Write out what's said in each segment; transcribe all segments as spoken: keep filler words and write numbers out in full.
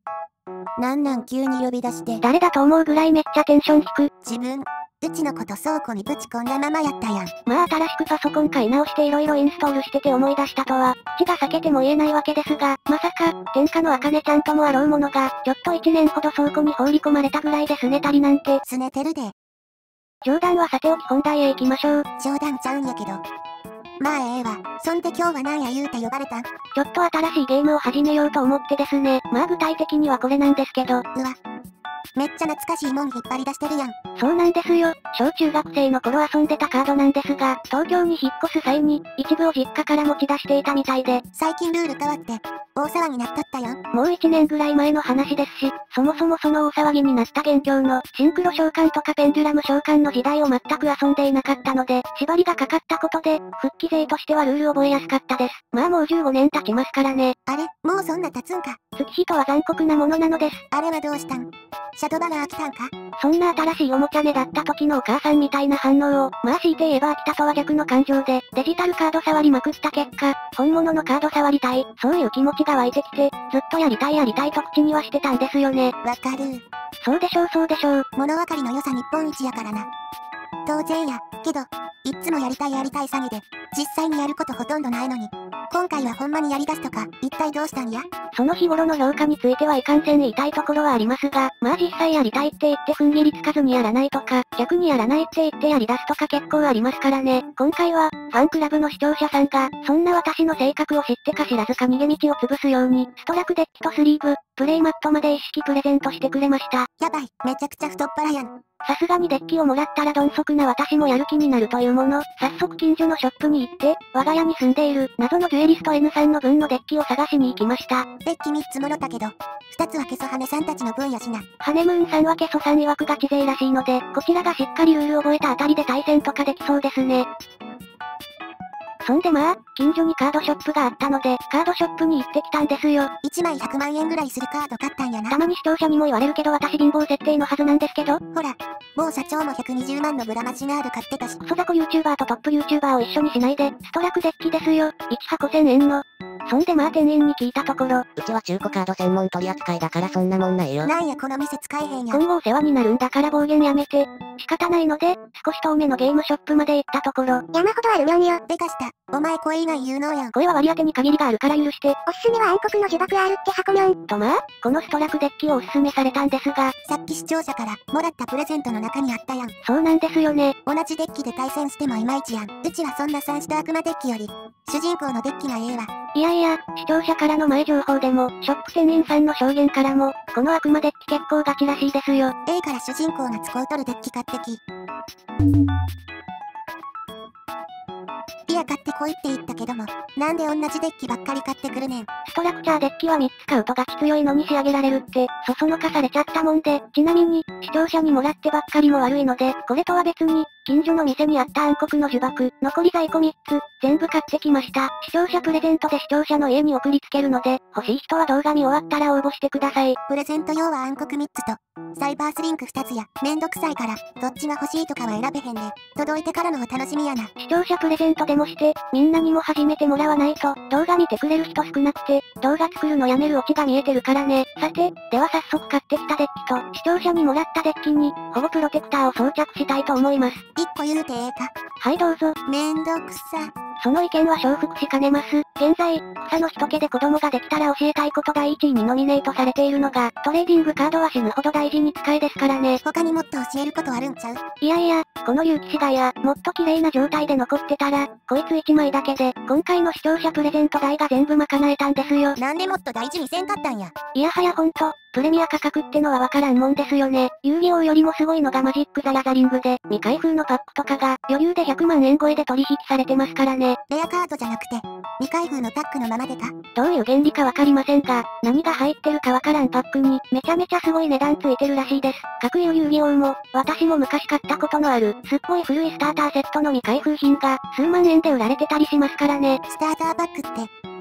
なんなん急に呼び出して。 誰だと思うぐらいめっちゃテンション低く。 自分、うちのこと倉庫にぶち込んだままやったやん。 まあ新しくパソコン買い直して色々インストールしてて思い出したとは、口が裂けても言えないわけですが、まさか、天下の茜ちゃんともあろうものが、ちょっといちねんほど倉庫に放り込まれたぐらいで拗ねたりなんて。 拗ねてるで。 冗談はさておき本題へ行きましょう。 冗談ちゃうんやけど。まあええわ。そんで今日はなんや言うて呼ばれたん？ちょっと新しいゲームを始めようと思ってですね。まあ具体的にはこれなんですけど。うわ。 めっちゃ懐かしいもん引っ張り出してるやん。 そうなんですよ。小中学生の頃遊んでたカードなんですが、東京に引っ越す際に、一部を実家から持ち出していたみたいで。 最近ルール変わって、大騒ぎになっとったやん。 もういちねんぐらい前の話ですし、そもそもその大騒ぎになった元凶の、シンクロ召喚とかペンデュラム召喚の時代を全く遊んでいなかったので、縛りがかかったことで、復帰勢としてはルール覚えやすかったです。まあもうじゅうごねん経ちますからね。 あれ、もうそんな経つんか。 月日とは残酷なものなのです。 あれはどうしたん？シャドバが飽きたんか？ そんな新しいおもちゃねだった時のお母さんみたいな反応を、まあ強いて言えば飽きたとは逆の感情で、デジタルカード触りまくった結果、本物のカード触りたい、そういう気持ちが湧いてきて、ずっとやりたいやりたいと口にはしてたんですよね。 わかる。 そうでしょうそうでしょう。 物分かりの良さ日本一やからな。当然や、けど、いっつもやりたいやりたい詐欺で、実際にやることほとんどないのに。今回はほんまにやり出すとか、一体どうしたんや？ その日頃の評価についてはいかんせん言いたいところはありますが、まあ実際やりたいって言って踏ん切りつかずにやらないとか、逆にやらないって言ってやり出すとか結構ありますからね。今回は、ファンクラブの視聴者さんが、そんな私の性格を知ってか知らずか逃げ道を潰すように、ストラクデッキとスリーブ、プレイマットまで一式プレゼントしてくれました。 やばい、めちゃくちゃ太っ腹やん。 さすがにデッキをもらったら鈍足な私もやる気になるというもの、早速近所のショップに行って、我が家に住んでいる謎のデュエリスト N さんの分のデッキを探しに行きました。 デッキみっつもろたけど、ふたつはケソハネさんたちの分やしな。 ハネムーンさんはケソさん曰くガチ勢らしいので、こちらがしっかりルール覚えたあたりで対戦とかできそうですね。そんでまあ、近所にカードショップがあったので、カードショップに行ってきたんですよ。 いちまいひゃくまんえんぐらいするカード買ったんやな。 たまに視聴者にも言われるけど私貧乏設定のはずなんですけど。 ほら、某社長もひゃくにじゅうまんのブラマシガール買ってたし。 クソザコ YouTuber とトップ YouTuber を一緒にしないで、ストラクデッキですよ。いち箱せんえんの。そんでまあ店員に聞いたところ、 うちは中古カード専門取り扱いだからそんなもんないよ。 なんやこの店使えへんやん。 今後お世話になるんだから暴言やめて。仕方ないので、少し遠めのゲームショップまで行ったところ、 山ほどあるにょんよ。でかした。お前声以外有能やん。 声は割り当てに限りがあるから許して。 おすすめは暗黒の呪縛 R って箱にょん。 とまあ、このストラクデッキをおすすめされたんですが、 さっき視聴者からもらったプレゼントの中にあったやん。 そうなんですよね。 同じデッキで対戦してもいまいちやん。うちはそんな三種と悪魔デッキより、主人公のデッキがええわ。 いやいや、視聴者からの前情報でも、ショップ店員さんの証言からも、この悪魔デッキ結構ガチらしいですよ。 A から主人公が使うとるデッキ買ってき。いや買ってこいって言ったけども、なんで同じデッキばっかり買ってくるねん。 ストラクチャーデッキはみっつ買うとガチ強いのに仕上げられるって、そそのかされちゃったもんで、ちなみに、視聴者にもらってばっかりも悪いので、これとは別に、近所の店にあった暗黒の呪縛、残り在庫みっつ、全部買ってきました。視聴者プレゼントで視聴者の家に送りつけるので、欲しい人は動画見終わったら応募してください。 プレゼント用は暗黒みっつと、サイバースリンクふたつや、めんどくさいから、どっちが欲しいとかは選べへんで、届いてからのお楽しみやな。 視聴者プレゼントでもして、みんなにも始めてもらわないと、動画見てくれる人少なくて、動画作るのやめるオチが見えてるからね。さて、では早速買ってきたデッキと、視聴者にもらったデッキに、保護プロテクターを装着したいと思います。 一個言うてええか。 はいどうぞ。 めんどくさ。 その意見は承服しかねます。現在、草の人気で子供ができたら教えたいこと第一位にノミネートされているのが、トレーディングカードは死ぬほど大事に使えですからね。 他にもっと教えることあるんちゃう？ いやいや、この有機資がや、もっと綺麗な状態で残ってたら、こいついちまいだけで、今回の視聴者プレゼント代が全部賄えたんですよ。 なんでもっと大事にせんかったんや。 いやはやほんと、プレミア価格ってのはわからんもんですよね。遊戯王よりもすごいのがマジック・ザ・ギャザリングで、未開封のパックとかが、余裕でひゃくまんえん超えで取引されてますからね。 レアカードじゃなくて、未開封のパックのままでか？ どういう原理かわかりませんが、何が入ってるかわからんパックに、めちゃめちゃすごい値段ついてるらしいです。各有遊戯王も、私も昔買ったことのある、すっごい古いスターターセットの未開封品が、数万円で売られてたりしますからね。 スターターパックって、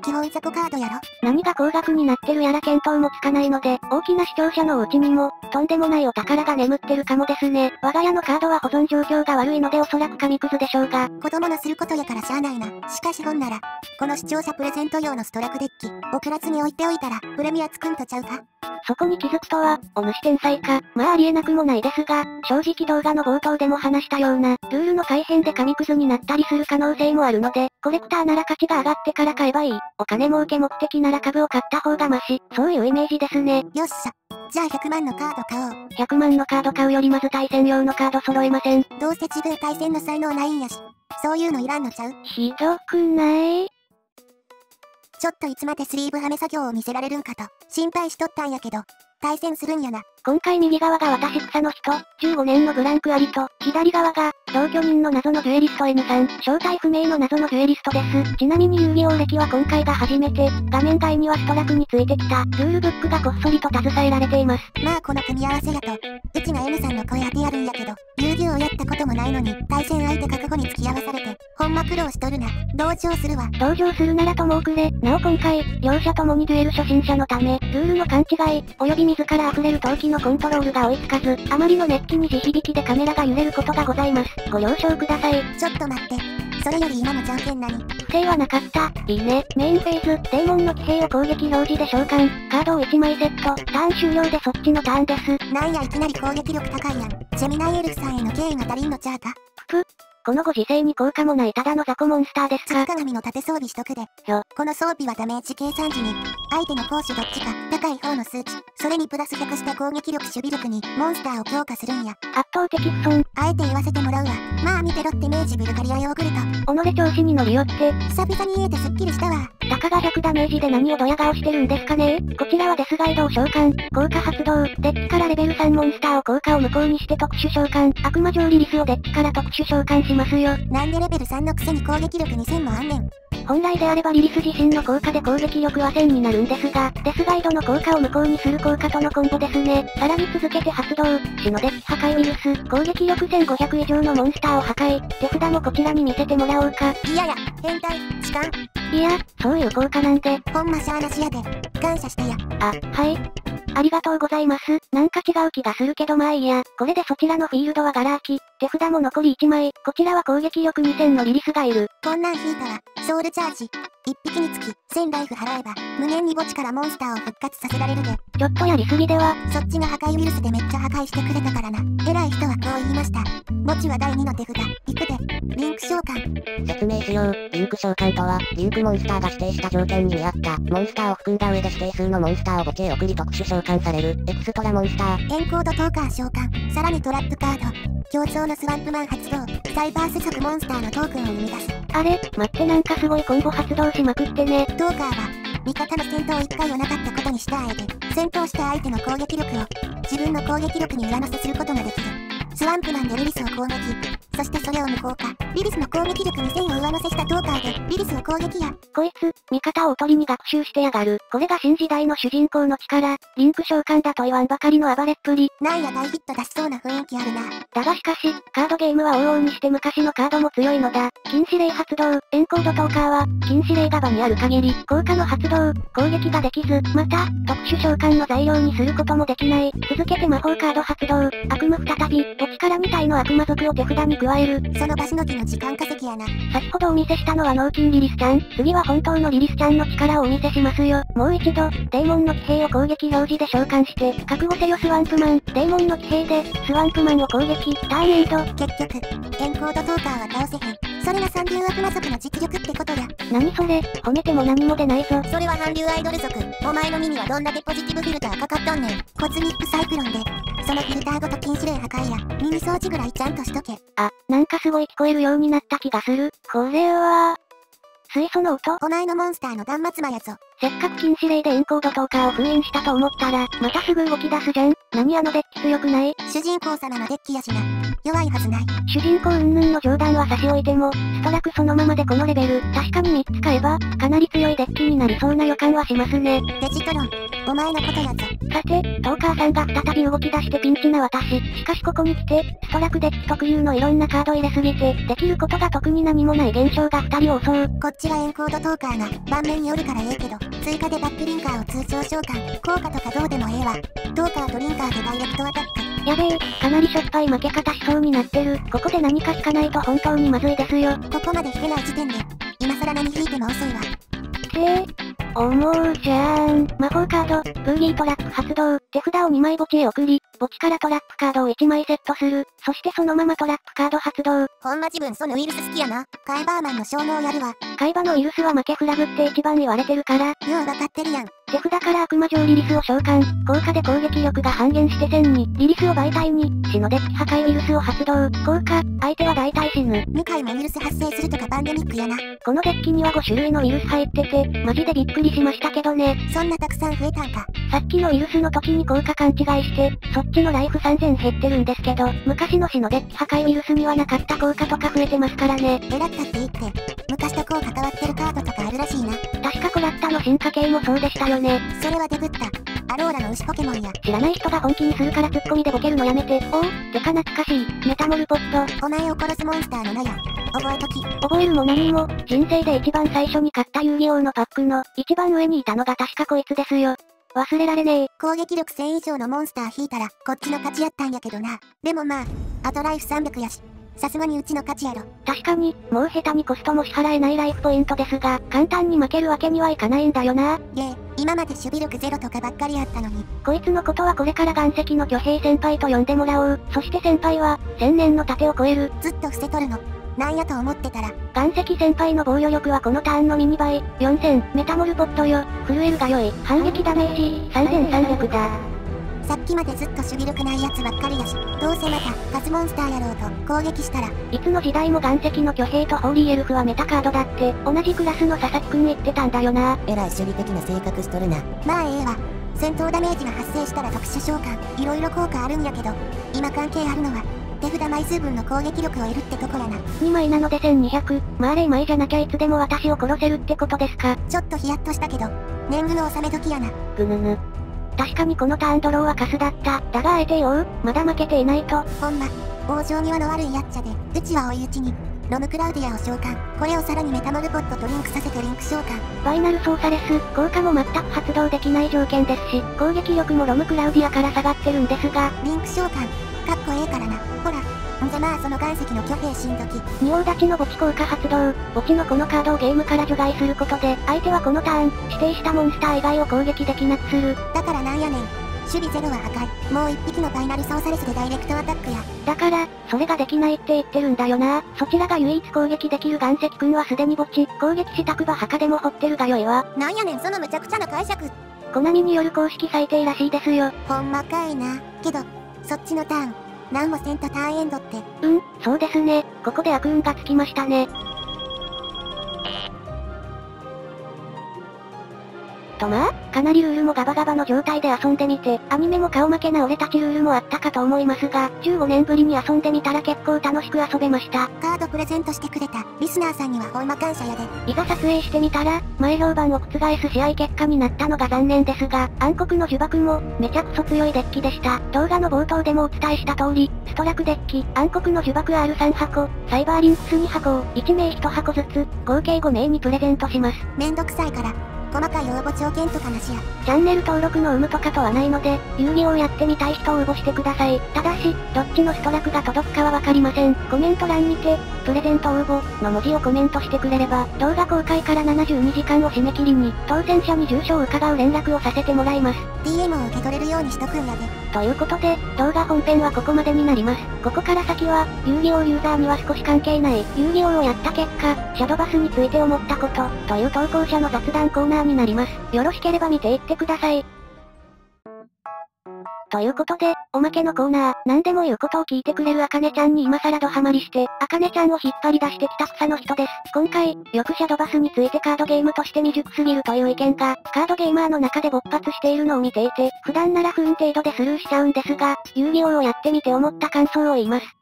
基本雑魚カードやろ。 何が高額になってるやら見当もつかないので、大きな視聴者のお家にも、とんでもないお宝が眠ってるかもですね。我が家のカードは保存状況が悪いのでおそらく紙くずでしょうが。 子供のすることやからしゃあないな。しかしほんなら、この視聴者プレゼント用のストラクデッキ、おクラスに置いておいたら、プレミアつくんとちゃうか。 そこに気づくとは、お主天才か。まあありえなくもないですが、正直動画の冒頭でも話したような、ルールの改変で紙くずになったりする可能性もあるので、コレクターなら価値が上がってから買えばいい。お金儲け目的なら株を買った方がマシ。そういうイメージですね。 よっしゃ。じゃあひゃくまんのカード買おう。 ひゃくまんのカード買うよりまず対戦用のカード揃えません。 どうせ自分対戦の才能ないんやし。そういうのいらんのちゃう？ ひどくない？ ちょっといつまでスリーブはめ作業を見せられるんかと、心配しとったんやけど、対戦するんやな。 今回右側が私草の人、じゅうごねんのブランクありと、左側が、同居人の謎のデュエリスト N さん、正体不明の謎のデュエリストです。ちなみに遊戯王歴は今回が初めて、画面外にはストラクについてきた、ルールブックがこっそりと携えられています。 まあこの組み合わせやと、うちが N さんの声当てやるんやけど、遊戯王やったこともないのに、対戦相手覚悟に付き合わされて、ほんま苦労しとるな。同情するわ。 同情するならともくれ。なお今回、両者ともにデュエル初心者のため、ルールの勘違い、及び自ら溢れる闘気のコントロールが追いつかず、あまりの熱気に地響きでカメラが揺れることがございます。ご了承ください。 ちょっと待って。それより今のじゃんけん何？ 不正はなかった。いいね。メインフェーズ、デーモンの騎兵を攻撃表示で召喚。カードをいちまいセット。ターン終了でそっちのターンです。 なんやいきなり攻撃力高いやん。ジェミナイエルフさんへの敬意が足りんのちゃうか？ ぷぷ。このご時世に効果もないただの雑魚モンスターですか。 月鏡の盾装備しとくで。 よ。 この装備はダメージ計算時に、相手の攻守どっちか、高い方の数値、それにプラスひゃくした攻撃力守備力に、モンスターを強化するんや。 圧倒的不損。 あえて言わせてもらうわ。まあ見てろって明治ブルガリアヨーグルト。 己調子に乗り寄って。 久々に言えてすっきりしたわ。 たかがひゃくダメージで何をドヤ顔してるんですかね。こちらはデスガイドを召喚。効果発動。デッキからレベルさんモンスターを効果を無効にして特殊召喚。悪魔城リリスをデッキから特殊召喚しますよ。 なんでレベルさんのくせに攻撃力にせんもあんねん。 本来であればリリス自身の効果で攻撃力はせんになるんですが、デスガイドの効果を無効にする効果とのコンボですね。さらに続けて発動。死のデッキ破壊ウイルス。攻撃力せんごひゃく以上のモンスターを破壊。手札もこちらに見せてもらおうか。 いやや、変態、痴漢。 いや、そういう効果なんで。 ほんましゃーなしやで。感謝してや。 あ、はい。ありがとうございます。なんか違う気がするけどまあいいや。これでそちらのフィールドはガラ空き。手札も残りいちまい。こちらは攻撃力にせんのリリスがいる。 こんなん引いたら、ソウルチャージ。いっぴきにつき、せんライフ払えば、無限に墓地からモンスターを復活させられるで。 ちょっとやりすぎでは。 そっちが破壊ウイルスでめっちゃ破壊してくれたからな。偉い人はこう言いました。墓地はだいにの手札。いくで。リンク召喚。 説明しよう。リンク召喚とは、リンクモンスターが指定した条件に見合った、モンスターを含んだ上で指定数のモンスターを墓地へ送り特殊召喚される、エクストラモンスター。 エンコードトーカー召喚。さらにトラップカード。競争のスワンプマン発動。サイバース族モンスターのトークンを生み出す。 あれ、待ってなんかすごいコンボ発動しまくってね。 トーカーは、味方の戦闘いっかいをなかったことにしたあえて、戦闘した相手の攻撃力を、自分の攻撃力に上乗せすることができる。スワンプマンでリリスを攻撃。そしてそれを無効化。リリスの攻撃力にせんを上乗せしたトーカーで、リリスを攻撃や。 こいつ、味方をおとりに学習してやがる。これが新時代の主人公の力。リンク召喚だと言わんばかりの暴れっぷり。 なんや大ヒット出しそうな雰囲気あるな。 だがしかし、カードゲームは往々にして昔のカードも強いのだ。禁止令発動。エンコードトーカーは、禁止令が場にある限り、効果の発動、攻撃ができず、また、特殊召喚の材料にすることもできない。続けて魔法カード発動。悪夢再び、墓地からみたいの悪魔族を手札に加える。 その場しのぎの時間稼ぎやな。 先ほどお見せしたのは脳筋リリスちゃん。次は本当のリリスちゃんの力をお見せしますよ。もう一度、デーモンの騎兵を攻撃表示で召喚して、覚悟せよスワンプマン。デーモンの騎兵で、スワンプマンを攻撃。ターンエンド。 結局、エンコードトーカーは倒せへん。それが三流悪魔族の実力ってことや。 何それ、褒めても何も出ないぞ。 それは韓流アイドル族。お前の身にはどんだけポジティブフィルターかかっとんねん。コズミックサイクロンで。そのフィルターごと禁止令破壊や、耳掃除ぐらいちゃんとしとけ。 あ、なんかすごい聞こえるようになった気がする。これは、水素の音？ お前のモンスターの断末魔やぞ。 せっかく禁止令でエンコードトーカーを封印したと思ったら、またすぐ動き出すじゃん。何あのデッキ強くない？ 主人公様のデッキやしな。 弱いはずない。 主人公云々の冗談は差し置いても、ストラクそのままでこのレベル、確かにみっつ買えば、かなり強いデッキになりそうな予感はしますね。 デジトロン、お前のことやぞ。 さて、トーカーさんが再び動き出してピンチな私。しかしここに来て、ストラクデッキ特有のいろんなカード入れすぎて、できることが特に何もない現象がふたりを襲う。 こっちはエンコードトーカーが、盤面におるからええけど、追加でバックリンカーを通常召喚、効果とかどうでもええわ。トーカーとリンカーでダイレクトアタック。 やべえ、かなりしょっぱい負け方しそうになってる。ここで何か引かないと本当にまずいですよ。 ここまで引けない時点で、今更何引いても遅いわ。 って思うじゃーん。魔法カード、ブーギートラップ発動、手札をにまい墓地へ送り、墓地からトラップカードをいちまいセットする。そしてそのままトラップカード発動。 ほんま自分そのウイルス好きやな。カイバーマンの消耗やるわ。 カイバのウイルスは負けフラグって一番言われてるから。 ようわかってるやん。 手札から悪魔城リリスを召喚。効果で攻撃力が半減してせんに、リリスを媒体に、死のデッキ破壊ウイルスを発動。効果、相手は大体死ぬ。 にかいもウイルス発生するとかパンデミックやな。 このデッキにはごしゅるいのウイルス入ってて、マジでびっくりしましたけどね。 そんなたくさん増えたんか。 さっきのウイルスの時に効果勘違いして、そっちのライフさんぜん減ってるんですけど、昔の死のデッキ破壊ウイルスにはなかった効果とか増えてますからね。 えらったって言って、昔とこう関わってるカードとかあるらしいな。 確かコラッタの進化系もそうでしたよね。 それはデブった。アローラの牛ポケモンや。 知らない人が本気にするからツッコミでボケるのやめて。おお、てか懐かしい。メタモルポット。 お前を殺すモンスターの名や。覚えとき。 覚えるも何も、人生で一番最初に買った遊戯王のパックの、一番上にいたのが確かこいつですよ。忘れられねえ。 攻撃力せん以上のモンスター引いたら、こっちの勝ちやったんやけどな。でもまあ、あとライフさんびゃくやし。さすがにうちの勝ちやろ。 確かに、もう下手にコストも支払えないライフポイントですが、簡単に負けるわけにはいかないんだよな。 いえ、今まで守備力ゼロとかばっかりあったのに。 こいつのことはこれから岩石の巨兵先輩と呼んでもらおう。そして先輩は、千年の盾を超える。 ずっと伏せとるの。なんやと思ってたら。 岩石先輩の防御力はこのターンのミニ倍、よんせん、メタモルポットよ。震えるが良い。反撃ダメージ、さんぜんさんびゃくだ。 さっきまでずっと守備力ないやつばっかりやし、どうせまた、カスモンスターやろうと、攻撃したら。 いつの時代も岩石の巨兵とホーリーエルフはメタカードだって、同じクラスの佐々木くん言ってたんだよな。 えらい守備的な性格しとるな。 まあええわ。戦闘ダメージが発生したら特殊召喚、いろいろ効果あるんやけど、今関係あるのは、手札枚数分の攻撃力を得るってとこやな。 にまいなのでせんにひゃく、まあれいまいじゃなきゃいつでも私を殺せるってことですか。 ちょっとヒヤッとしたけど、年貢の納め時やな。 ぐぬぬ。確かにこのターンドローはカスだった。だがあえて言おう、まだ負けていないと。 ほんま、往生際の悪いやっちゃで、うちは追い打ちに、ロムクラウディアを召喚。これをさらにメタモルポットとリンクさせてリンク召喚。 ファイナル操作レス、効果も全く発動できない条件ですし、攻撃力もロムクラウディアから下がってるんですが、 リンク召喚、かっこええからな。ほら。んじゃまあその岩石の巨兵死んどき。 仁王立ちの墓地効果発動。墓地のこのカードをゲームから除外することで、相手はこのターン、指定したモンスター以外を攻撃できなくする。 だからなんやねん。守備ゼロは破壊。もう一匹のファイナル操作レスでダイレクトアタックや。 だから、それができないって言ってるんだよな。そちらが唯一攻撃できる岩石くんはすでに墓地、攻撃したくば墓でも掘ってるがよいわ。 なんやねんそのむちゃくちゃな解釈。 コナミによる公式裁定らしいですよ。 ほんまかいな。けど、そっちのターン、なんもせんとターンエンドって。 うん、そうですね。ここで悪運がつきましたね。とまあ、かなりルールもガバガバの状態で遊んでみて、アニメも顔負けな俺たちルールもあったかと思いますが、じゅうごねんぶりに遊んでみたら結構楽しく遊べました。 カードプレゼントしてくれた、リスナーさんにはほんま感謝やで。 いざ撮影してみたら、前評判を覆す試合結果になったのが残念ですが、暗黒の呪縛も、めちゃくそ強いデッキでした。動画の冒頭でもお伝えした通り、ストラクデッキ、暗黒の呪縛 アールさん 箱、サイバーリンクスに箱を、いちめいいち箱ずつ、合計ごめいにプレゼントします。 めんどくさいから。細かい応募条件とかなしや。 チャンネル登録の有無とかとはないので、遊戯王やってみたい人を応募してください。ただし、どっちのストラクが届くかはわかりません。コメント欄にて、プレゼント応募の文字をコメントしてくれれば、動画公開からななじゅうにじかんを締め切りに、当選者に住所を伺う連絡をさせてもらいます。 ディーエム を受け取れるようにしとくんやで。 ということで、動画本編はここまでになります。ここから先は、遊戯王ユーザーには少し関係ない、遊戯王をやった結果、シャドバスについて思ったこと、という投稿者の雑談コーナーになります。よろしければ見ていってください。ということで、おまけのコーナー、何でも言うことを聞いてくれるあかねちゃんに今更ドハマりして、あかねちゃんを引っ張り出してきた草の人です。今回、よくシャドバスについてカードゲームとして未熟すぎるという意見が、カードゲーマーの中で勃発しているのを見ていて、普段なら不運程度でスルーしちゃうんですが、遊戯王をやってみて思った感想を言います。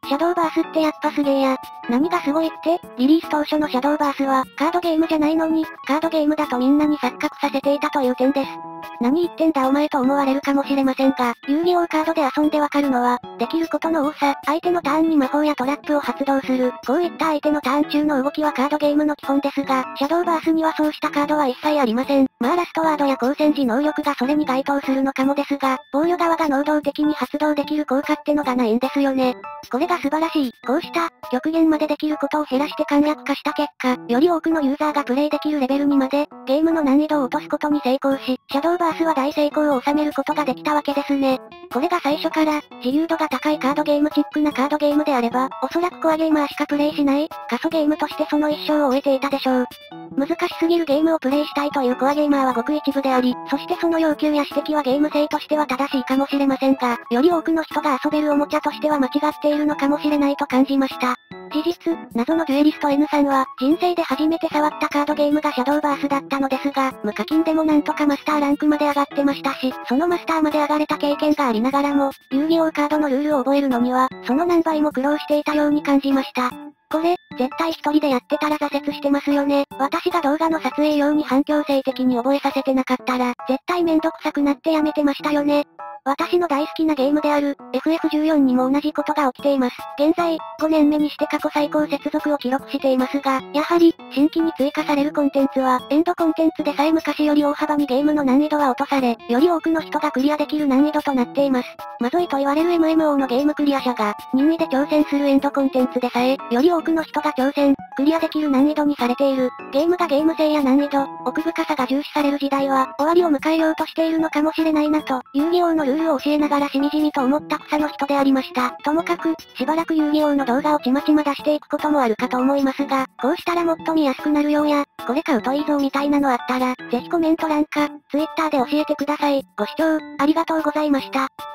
シャドーバースってやっぱすげえや。何がすごいって、リリース当初のシャドーバースは、カードゲームじゃないのに、カードゲームだとみんなに錯覚させていたという点です。何言ってんだお前と思われるかもしれませんが、遊戯王カードで遊んでわかるのは、できることの多さ、相手のターンに魔法やトラップを発動する、こういった相手のターン中の動きはカードゲームの基本ですが、シャドーバースにはそうしたカードは一切ありません。まあラストワードや光線時能力がそれに該当するのかもですが、防御側が能動的に発動できる効果ってのがないんですよね。これが素晴らしい。こうした、極限までできることを減らして簡略化した結果、より多くのユーザーがプレイできるレベルにまで、ゲームの難易度を落とすことに成功し、シャドーバースは大成功を収めることができたわけですね。これが最初から、自由度が高いカードゲームチックなカードゲームであれば、おそらくコアゲーマーしかプレイしない、過疎ゲームとしてその一生を終えていたでしょう。難しすぎるゲームをプレイしたいというコアゲーマーはごく一部であり、そしてその要求や指摘はゲーム性としては正しいかもしれませんが、より多くの人が遊べるおもちゃとしては間違っているのかもしれないと感じました。事実、謎のデュエリスト N さんは、人生で初めて触ったカードゲームがシャドーバースだったのですが、無課金でもなんとかマスターランクまで上がってましたし、そのマスターまで上がれた経験がありながらも、遊戯王カードのルールを覚えるのには、その何倍も苦労していたように感じました。これ、絶対一人でやってたら挫折してますよね。私が動画の撮影用に反強制的に覚えさせてなかったら、絶対めんどくさくなってやめてましたよね。私の大好きなゲームである、エフエフじゅうよん にも同じことが起きています。現在、ごねんめにして過去最高接続を記録していますが、やはり、新規に追加されるコンテンツは、エンドコンテンツでさえ昔より大幅にゲームの難易度は落とされ、より多くの人がクリアできる難易度となっています。まずいと言われる エムエムオー のゲームクリア者が、任意で挑戦するエンドコンテンツでさえ、より多くの人が挑戦、クリアできる難易度にされている。ゲームがゲーム性や難易度、奥深さが重視される時代は、終わりを迎えようとしているのかもしれないなと、遊戯王のルールを教えながらしみじみと思った草の人でありました。ともかく、しばらく遊戯王の動画をちまちま出していくこともあるかと思いますが、こうしたらもっと見やすくなるようや、これ買うといいぞみたいなのあったら、ぜひコメント欄か、ツイッターで教えてください。ご視聴、ありがとうございました。